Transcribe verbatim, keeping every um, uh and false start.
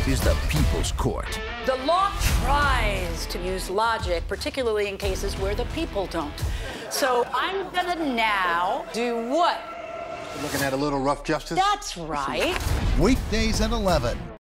is the People's Court. The law tries to use logic, particularly in cases where the people don't. So I'm gonna now do what? Looking at a little rough justice? That's right. Weekdays at eleven.